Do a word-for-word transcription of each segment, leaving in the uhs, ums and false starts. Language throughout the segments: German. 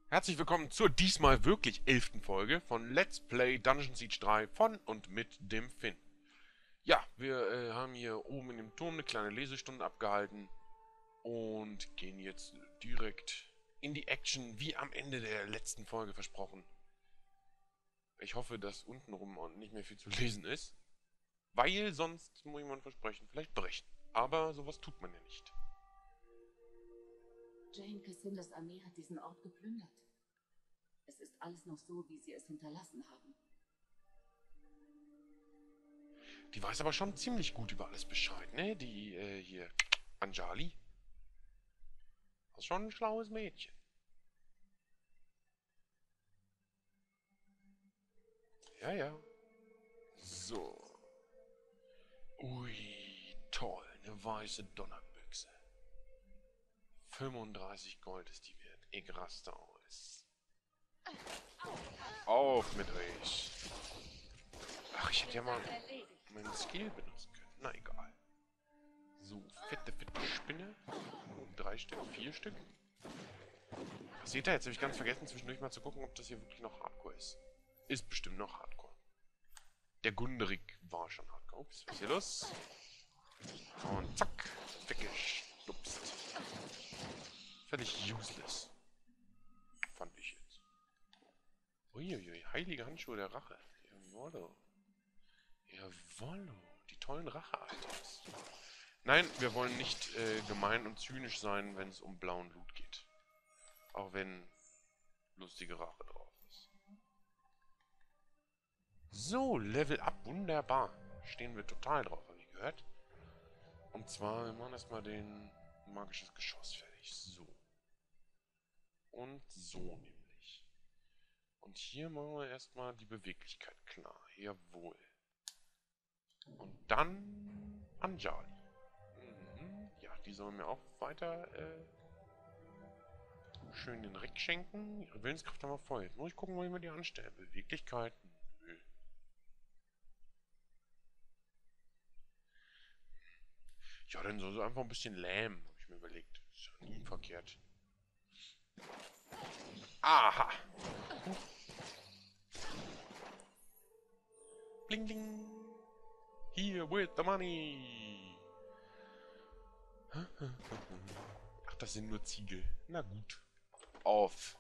Herzlich willkommen zur diesmal wirklich elften Folge von Let's Play Dungeon Siege drei von und mit dem Finn. Ja, wir äh, haben hier oben in dem Turm eine kleine Lesestunde abgehalten und gehen jetzt direkt in die Action, wie am Ende der letzten Folge versprochen. Ich hoffe, dass untenrum nicht mehr viel zu lesen ist, weil sonst, muss ich mal versprechen, vielleicht brechen. Aber sowas tut man ja nicht. Jane Cassildas Armee hat diesen Ort geplündert. Es ist alles noch so, wie sie es hinterlassen haben. Die weiß aber schon ziemlich gut über alles Bescheid, ne? Die, äh, hier, Anjali. Das ist schon ein schlaues Mädchen. Ja, ja. So. Ui, toll. Eine weiße Donnerbüchse. fünfunddreißig Gold ist die wert. Ich raste aus. Auf mit euch. Ach, ich hätte ja mal meinen Skill benutzen können. Na, egal. So, fette, fette Spinne. Drei Stück, vier Stück. Ach, seht ihr, jetzt habe ich ganz vergessen, zwischendurch mal zu gucken, ob das hier wirklich noch Hardcore ist. Ist bestimmt noch Hardcore. Der Gunderig war schon Hardcore. Ups, was ist hier los? Und zack, weggestupst. Völlig useless. Fand ich jetzt. Uiuiui, heilige Handschuhe der Rache. Jawollo. Jawollo. Die tollen Rache-Items. Nein, wir wollen nicht äh, gemein und zynisch sein, wenn es um blauen Loot geht. Auch wenn lustige Rache drauf ist. So, Level up. Wunderbar. Stehen wir total drauf, habe ich gehört. Und zwar, wir machen erstmal den magisches Geschoss fertig. So. Und so nämlich. Und hier machen wir erstmal die Beweglichkeit klar. Jawohl. Und dann Anjali. Mhm. Ja, die sollen mir auch weiter äh, schön den Rick schenken. Ihre Willenskraft haben wir voll. Jetzt muss ich gucken, wo ich mir die anstelle. Beweglichkeit. Nö. Ja, dann soll sie einfach ein bisschen lähmen, habe ich mir überlegt. Ist ja nie verkehrt. Aha. Bling, bling. Here with the money. Ach, das sind nur Ziegel. Na gut. Auf.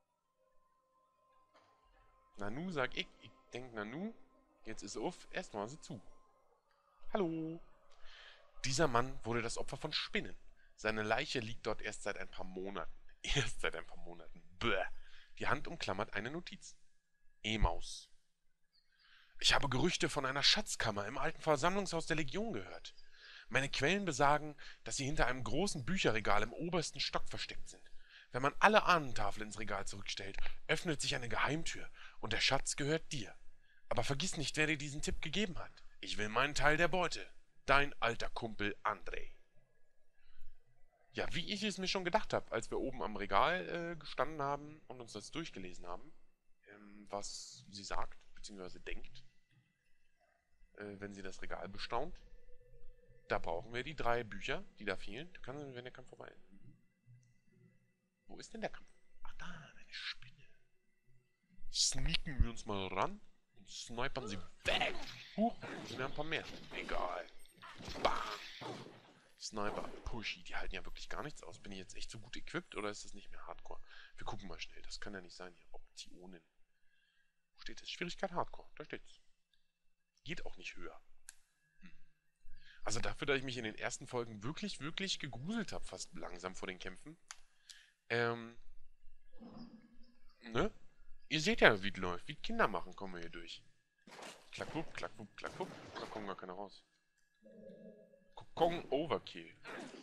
Nanu, sag ich. Ich denk Nanu. Jetzt ist auf. Erstmal sie zu. Hallo. Dieser Mann wurde das Opfer von Spinnen. Seine Leiche liegt dort erst seit ein paar Monaten. Erst seit ein paar Monaten. Bäh. Die Hand umklammert eine Notiz. Emaus. Ich habe Gerüchte von einer Schatzkammer im alten Versammlungshaus der Legion gehört. Meine Quellen besagen, dass sie hinter einem großen Bücherregal im obersten Stock versteckt sind. Wenn man alle Ahnentafeln ins Regal zurückstellt, öffnet sich eine Geheimtür und der Schatz gehört dir. Aber vergiss nicht, wer dir diesen Tipp gegeben hat. Ich will meinen Teil der Beute. Dein alter Kumpel André. Ja, wie ich es mir schon gedacht habe, als wir oben am Regal äh, gestanden haben und uns das durchgelesen haben, ähm, was sie sagt, beziehungsweise denkt, äh, wenn sie das Regal bestaunt. Da brauchen wir die drei Bücher, die da fehlen. Du kannst, wenn der Kampf vorbei ist. Mhm. Wo ist denn der Kampf? Ach da, eine Spinne. Sneaken wir uns mal ran und snipern sie weg. Huch, sind ja ein paar mehr. Egal. Bam. Sniper, Pushy, die halten ja wirklich gar nichts aus. Bin ich jetzt echt so gut equipped oder ist das nicht mehr Hardcore? Wir gucken mal schnell, das kann ja nicht sein hier. Optionen. Wo steht das? Schwierigkeit Hardcore, da steht's. Geht auch nicht höher. Hm. Also dafür, dass ich mich in den ersten Folgen wirklich, wirklich gegruselt habe, fast langsam vor den Kämpfen. Ähm, ne? Ihr seht ja, wie es läuft. Wie Kinder machen, kommen wir hier durch. Klackwupp, klackwupp, klackwupp. Da kommen gar keine raus. Kokong Overkill.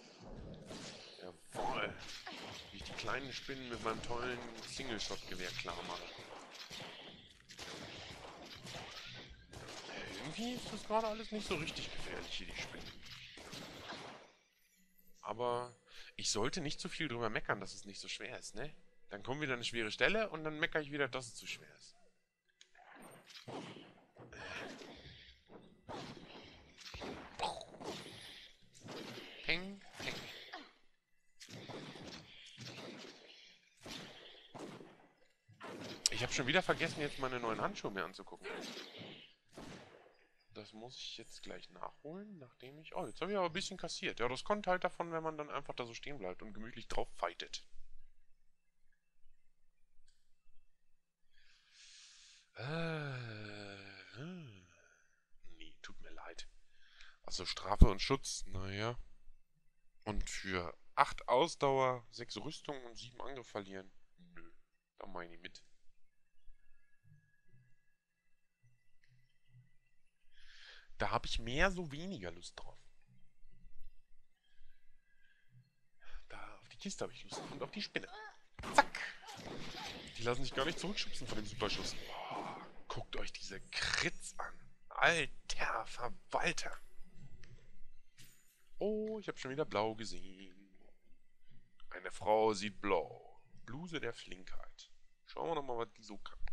Jawohl. Wie ich die kleinen Spinnen mit meinem tollen Single-Shot-Gewehr klar mache. Äh, irgendwie ist das gerade alles nicht so richtig gefährlich hier, die Spinnen. Aber ich sollte nicht zu viel drüber meckern, dass es nicht so schwer ist, ne? Dann kommt wieder eine schwere Stelle und dann meckere ich wieder, dass es zu schwer ist. Peng, peng. habe schon wieder vergessen, jetzt meine neuen Handschuhe mir anzugucken. Das muss ich jetzt gleich nachholen, nachdem ich... Oh, jetzt habe ich aber ein bisschen kassiert. Ja, das kommt halt davon, wenn man dann einfach da so stehen bleibt und gemütlich drauf fightet. Äh, hm. Nee, tut mir leid. Also Strafe und Schutz, naja. Und für acht Ausdauer, sechs Rüstung und sieben Angriff verlieren. Nö, da meine ich mit. Da habe ich mehr so weniger Lust drauf. Da auf die Kiste habe ich Lust und auf die Spinne. Zack! Die lassen sich gar nicht zurückschubsen von dem Superschuss. Oh, guckt euch diese Kritz an. Alter Verwalter. Oh, ich habe schon wieder blau gesehen. Eine Frau sieht blau. Bluse der Flinkheit. Schauen wir doch mal, was die so kann.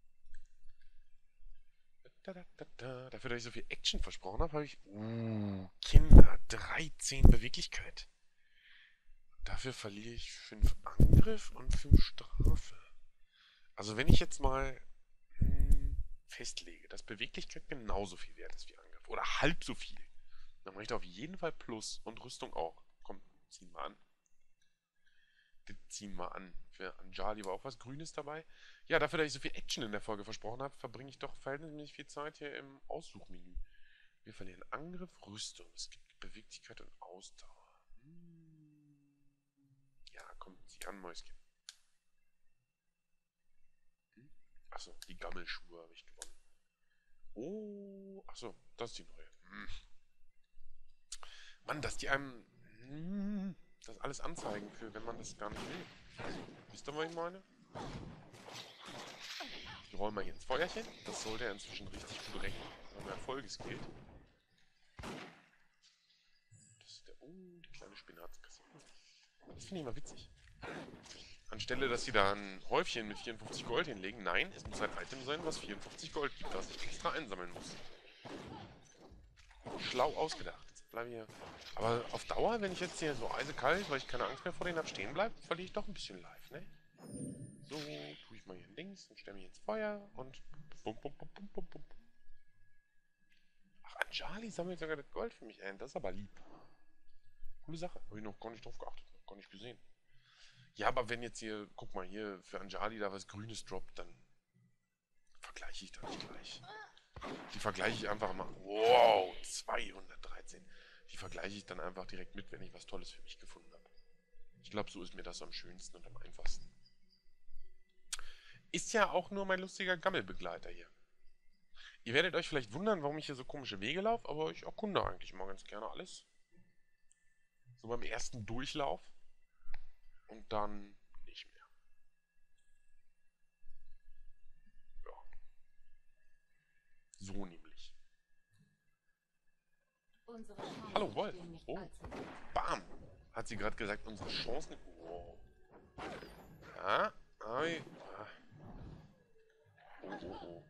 Da, da, da, da. Dafür, dass ich so viel Action versprochen habe, habe ich... Uh, Kinder, dreizehn Beweglichkeit. Dafür verliere ich fünf Angriff und fünf Strafe. Also wenn ich jetzt mal hm, festlege, dass Beweglichkeit genauso viel wert ist wie Angriff, oder halb so viel, dann mache ich da auf jeden Fall Plus und Rüstung auch. Komm, ziehen wir an. Das ziehen wir an. Für Anjali war auch was Grünes dabei. Ja, dafür, dass ich so viel Action in der Folge versprochen habe, verbringe ich doch verhältnismäßig viel Zeit hier im Aussuchmenü. Wir verlieren Angriff, Rüstung. Es gibt Beweglichkeit und Ausdauer. Hm. Ja, komm, zieh an, Mäuschen. Hm? Achso, die Gammelschuhe habe ich gewonnen. Oh, achso, das ist die neue. Hm. Mann, dass die einem hm, das alles anzeigen, für wenn man das gar nicht will. Wisst ihr, was ich meine? Ich räume mal hier ins Feuerchen. Das sollte er inzwischen richtig gut rechnen. Wenn er Erfolges gilt. Das ist der... Oh, die kleine Spinne hat es kassiert. Das finde ich mal witzig. Anstelle, dass sie da ein Häufchen mit vierundfünfzig Gold hinlegen. Nein, es muss ein Item sein, was vierundfünfzig Gold gibt, das ich extra einsammeln muss. Schlau ausgedacht. Jetzt bleibe ich hier. Aber auf Dauer, wenn ich jetzt hier so eisekalt, weil ich keine Angst mehr vor denen habe, stehen bleibe, verliere ich doch ein bisschen Life, ne? So, tue ich mal hier links und stelle mich ins Feuer und bum, bum, bum, bum, bum, bum. Ach, Anjali sammelt sogar das Gold für mich ein. Das ist aber lieb. Coole Sache. Habe ich noch gar nicht drauf geachtet. Noch gar nicht gesehen. Ja, aber wenn jetzt hier, guck mal, hier für Anjali da was Grünes droppt, dann vergleiche ich da nicht gleich. Die vergleiche ich einfach mal. Wow, zweihundertdreizehn. Die vergleiche ich dann einfach direkt mit, wenn ich was Tolles für mich gefunden habe. Ich glaube, so ist mir das am schönsten und am einfachsten. Ist ja auch nur mein lustiger Gammelbegleiter hier. Ihr werdet euch vielleicht wundern, warum ich hier so komische Wege laufe, aber ich erkunde eigentlich mal ganz gerne alles. So beim ersten Durchlauf. Und dann nicht mehr. Ja. So nämlich. Hallo, Wolf. Oh. Bam. Hat sie gerade gesagt, unsere Chancen... Wow. Ja. Ai. Oh, oh, oh.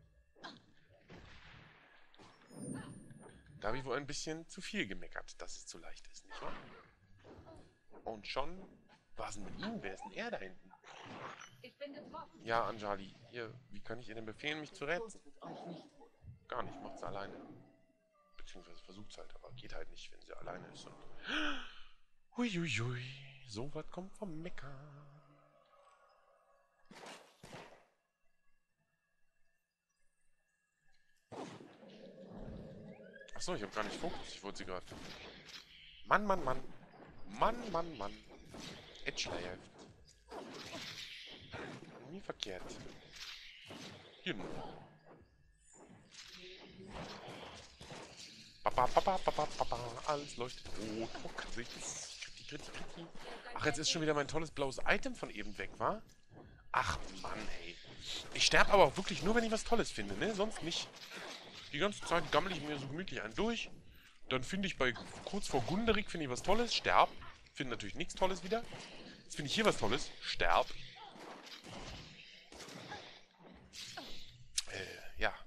Da habe ich wohl ein bisschen zu viel gemeckert, dass es zu leicht ist, nicht wahr? Und schon... Was ist denn mit ihm? Wer ist denn er da hinten? Ja, Anjali. Hier, wie kann ich ihr denn befehlen, mich zu retten? Gar nicht, macht sie alleine. Beziehungsweise versucht es halt, aber geht halt nicht, wenn sie alleine ist. Und huiuiui, so was kommt vom Meckern. Achso, ich habe gar nicht Fokus. Ich wollte sie gerade... Mann, Mann, Mann. Mann, Mann, Mann. Edge-Layer-Heft. Nie verkehrt. Genau. Papa, Papa, Papa, Papa. Alles leuchtet rot. Oh, Kritik, Kritik, Kritik. Ach, jetzt ist schon wieder mein tolles blaues Item von eben weg, wa? Ach, Mann, ey. Ich sterbe aber auch wirklich nur, wenn ich was Tolles finde, ne? Sonst nicht. Die ganze Zeit gammel ich mir so gemütlich einen durch. Dann finde ich bei kurz vor Gunderig finde ich was Tolles, sterb. Finde natürlich nichts Tolles wieder. Jetzt finde ich hier was Tolles, sterb. Äh, ja.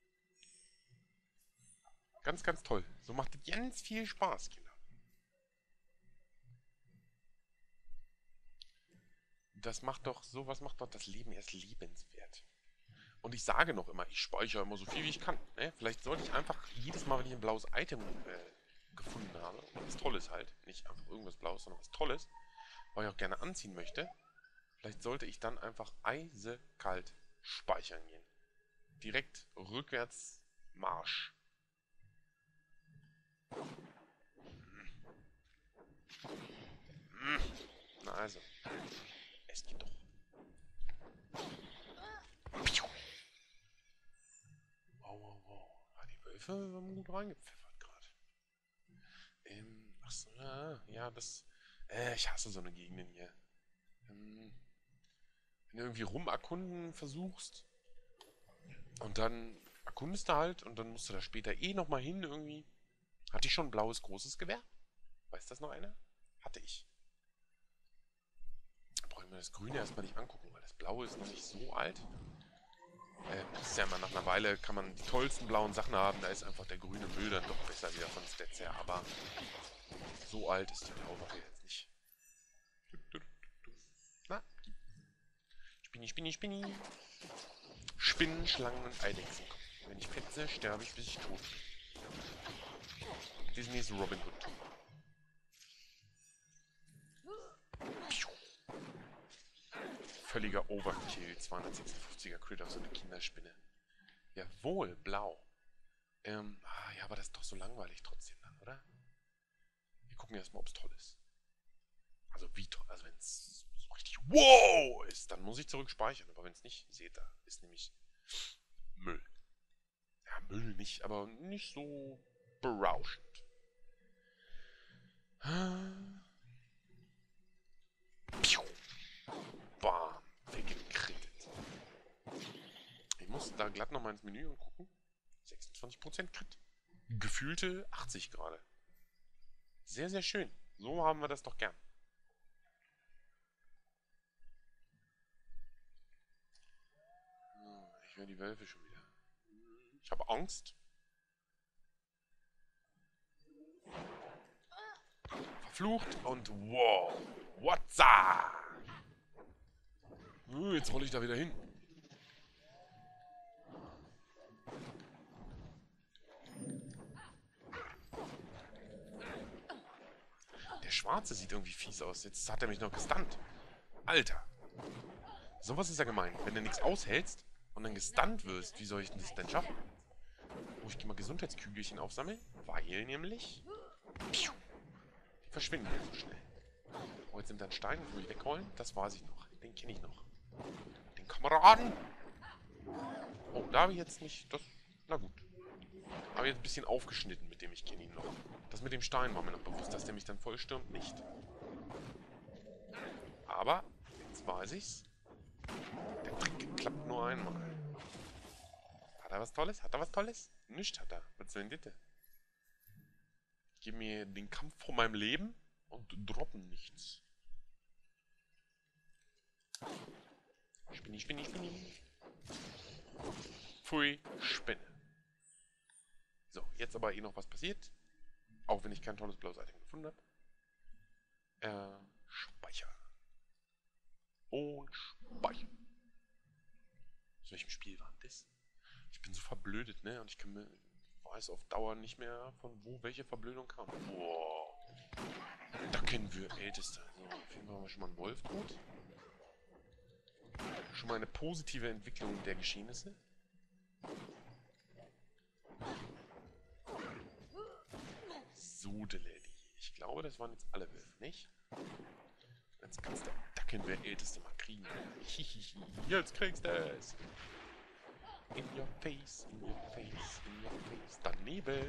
Ganz, ganz toll. So macht es ganz viel Spaß, Kinder. Das macht doch, sowas macht doch das Leben erst lebenswert. Und ich sage noch immer, ich speichere immer so viel, wie ich kann. Ne? Vielleicht sollte ich einfach jedes Mal, wenn ich ein blaues Item äh, gefunden habe, was Tolles halt, nicht einfach irgendwas Blaues, sondern was Tolles, was ich auch gerne anziehen möchte, vielleicht sollte ich dann einfach eisekalt speichern gehen. Direkt rückwärts Marsch. Na also, es geht doch. Wow, wow, wow. Ah, die Wölfe haben gut reingepfeffert gerade. Ähm, achso, ja, ja, das... Äh, ich hasse so eine Gegenden hier. Ähm, wenn du irgendwie rumerkunden versuchst und dann erkundest du halt und dann musst du da später eh nochmal hin irgendwie. Hatte ich schon ein blaues großes Gewehr? Weiß das noch einer? Hatte ich. Da brauche ich mir das Grüne erstmal nicht angucken, weil das Blaue ist noch nicht so alt. Äh, das ist ja immer nach einer Weile, kann man die tollsten blauen Sachen haben, da ist einfach der grüne Müll dann doch besser wieder von Stats her, aber so alt ist die Blauwaffe jetzt nicht. Na, Spinni, Spinni, Spinni. Spinnen, Schlangen und Eidechsen. Wenn ich fetze, sterbe ich, bis ich tot bin. Disney ist Robin Hood. Völliger Overkill. zweihundertsechsundfünfziger Crit auf so eine Kinderspinne. Jawohl, blau. Ähm, ah, ja, aber das ist doch so langweilig trotzdem dann, oder? Wir gucken erstmal, ob es toll ist. Also wie toll, also wenn es so richtig wow ist, dann muss ich zurück speichern. Aber wenn es nicht, seht ihr, ist nämlich Müll. Ja, Müll nicht, aber nicht so berauschend. Bam, weggekrittet. Ich muss da glatt nochmal ins Menü und gucken. sechsundzwanzig Prozent Crit. Gefühlte achtzig gerade. Sehr, sehr schön. So haben wir das doch gern. Ich höre die Wölfe schon wieder. Ich habe Angst. Verflucht und wow. What's up? Jetzt rolle ich da wieder hin. Der Schwarze sieht irgendwie fies aus. Jetzt hat er mich noch gestunt. Alter. Sowas ist ja gemein. Wenn du nichts aushältst und dann gestunt wirst, wie soll ich das denn schaffen? Oh, ich gehe mal Gesundheitskügelchen aufsammeln. Weil nämlich... Die verschwinden ja so schnell. Oh, jetzt nimmt er einen Stein und will ich wegrollen. Das weiß ich noch. Den kenne ich noch. Den Kameraden. Oh, da habe ich jetzt nicht... Das, na gut. Habe ich jetzt ein bisschen aufgeschnitten, mit dem ich kenne ihn noch. Das mit dem Stein war mir noch bewusst, dass der mich dann vollstürmt. Nicht. Aber, jetzt weiß ich's. Der Trick klappt nur einmal. Hat er was Tolles? Hat er was Tolles? Nichts hat er. Was soll denn bitte? Ich gebe mir den Kampf vor meinem Leben und droppen nichts. Spinni, Spinni, Spinni. Pfui, Spinne. So, jetzt aber eh noch was passiert. Auch wenn ich kein tolles blaues Item gefunden habe. Äh, Speichern. Und speichern. Aus welchem Spiel war das? Ich bin so verblödet, ne? Und ich kann mir, weiß auf Dauer nicht mehr, von wo welche Verblödung kam. Wow. Da kennen wir Älteste. So, auf jeden Fall haben wir schon mal einen Wolf tot. Schon mal eine positive Entwicklung der Geschehnisse. Sudeledi. Ich glaube, das waren jetzt alle Wölfe, nicht? Jetzt kannst du Dackenwehr Älteste mal kriegen. Hihihi, jetzt kriegst du es. In your face, in your face, in your face. Daneben.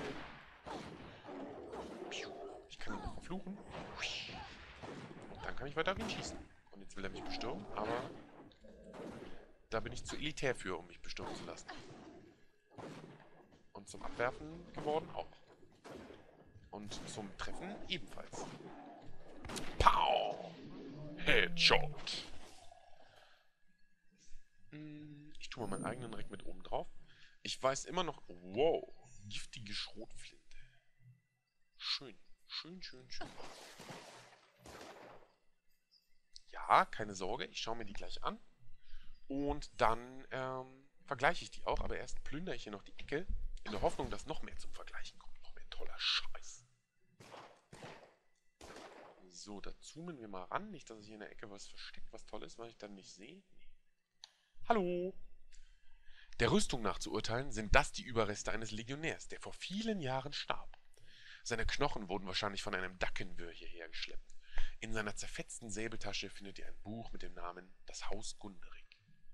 Ich kann ihn noch verfluchen. Und dann kann ich weiter auf ihn schießen. Und jetzt will er mich bestürmen, aber da bin ich zu elitär für, um mich bestürmen zu lassen. Und zum Abwerfen geworden auch. Und zum Treffen ebenfalls. Pow! Headshot! Ich tue mal meinen eigenen direkt mit oben drauf. Ich weiß immer noch... Wow! Giftige Schrotflinte. Schön. Schön, schön, schön. Ja, Ja, keine Sorge, ich schaue mir die gleich an. Und dann ähm, vergleiche ich die auch, aber erst plündere ich hier noch die Ecke, in der Hoffnung, dass noch mehr zum Vergleichen kommt. Noch mehr toller Scheiß. So, da zoomen wir mal ran. Nicht, dass sich hier in der Ecke was versteckt, was toll ist, weil ich dann nicht sehe. Nee. Hallo! Der Rüstung nach zu urteilen, sind das die Überreste eines Legionärs, der vor vielen Jahren starb. Seine Knochen wurden wahrscheinlich von einem Dackenwürh hierher geschleppt. In seiner zerfetzten Säbeltasche findet ihr ein Buch mit dem Namen Das Haus Gunderig.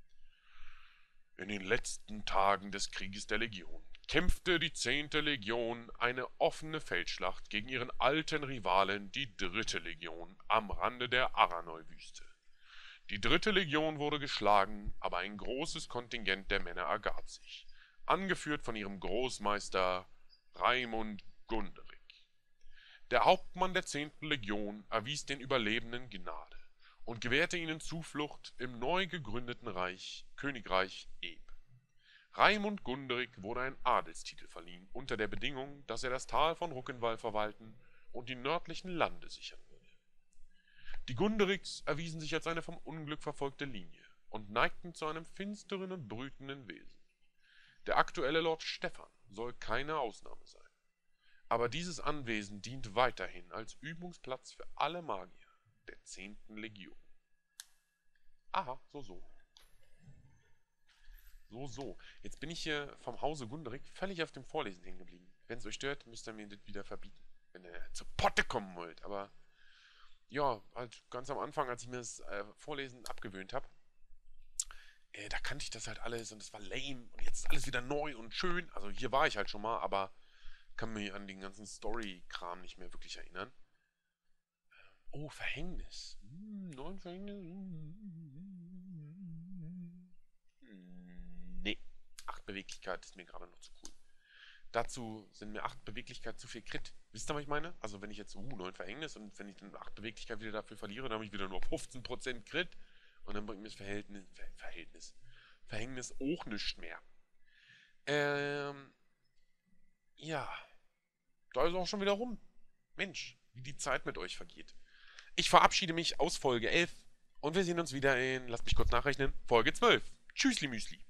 In den letzten Tagen des Krieges der Legion kämpfte die zehnte Legion eine offene Feldschlacht gegen ihren alten Rivalen, die dritte Legion, am Rande der Aranoi-Wüste. Die dritte Legion wurde geschlagen, aber ein großes Kontingent der Männer ergab sich, angeführt von ihrem Großmeister Raimund Gunderig. Der Hauptmann der zehnten Legion erwies den Überlebenden Gnade und gewährte ihnen Zuflucht im neu gegründeten Reich, Königreich Eb. Raimund Gunderig wurde ein Adelstitel verliehen, unter der Bedingung, dass er das Tal von Ruckenwall verwalten und die nördlichen Lande sichern würde. Die Gunderigs erwiesen sich als eine vom Unglück verfolgte Linie und neigten zu einem finsteren und brütenden Wesen. Der aktuelle Lord Stefan soll keine Ausnahme sein. Aber dieses Anwesen dient weiterhin als Übungsplatz für alle Magier der zehnten Legion. Aha, so, so. So, so. Jetzt bin ich hier vom Hause Gunderig völlig auf dem Vorlesen hängen geblieben. Wenn es euch stört, müsst ihr mir das wieder verbieten, wenn ihr zur Potte kommen wollt. Aber ja, halt ganz am Anfang, als ich mir das äh, Vorlesen abgewöhnt habe, äh, da kannte ich das halt alles und es war lame und jetzt ist alles wieder neu und schön. Also hier war ich halt schon mal, aber kann mich an den ganzen Story-Kram nicht mehr wirklich erinnern. Oh, Verhängnis. Hm, neun Verhängnis. Hm, nee. acht Beweglichkeit ist mir gerade noch zu cool. Dazu sind mir acht Beweglichkeit zu viel Crit. Wisst ihr, was ich meine? Also wenn ich jetzt, uh, neun Verhängnis und wenn ich dann acht Beweglichkeit wieder dafür verliere, dann habe ich wieder nur fünfzehn Prozent Crit und dann bringt mir das Verhältnis, Ver Verhältnis, Verhängnis auch nichts mehr. Ähm, ja. Da ist auch schon wieder rum. Mensch, wie die Zeit mit euch vergeht. Ich verabschiede mich aus Folge elf und wir sehen uns wieder in, lasst mich kurz nachrechnen, Folge zwölf. Tschüssli Müsli.